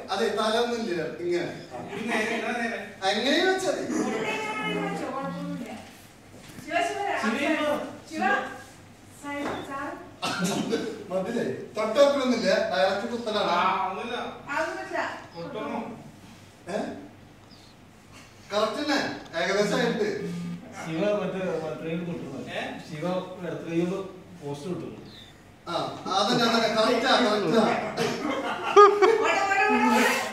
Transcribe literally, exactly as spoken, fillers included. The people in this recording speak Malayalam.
അതെ തലൊന്നുമില്ല ഇങ്ങനെ എങ്ങനെ വെച്ചത് മതിലേ തൊട്ടൊക്കൊന്നുമില്ല ഡയറക്റ്റ് കുത്തലാണ് കറക്റ്റ് തന്നെ ഏകദേശം ആയിട്ട് ശിവ മറ്റേ ട്രെയിൻ കിട്ടുന്നു ശിവ ഇടത്തുകൈയോട് പോസ്റ്റ് കിട്ടുന്നു ആ അതന്നെ അതന്നെ കറക്റ്റാ കറക്റ്റാ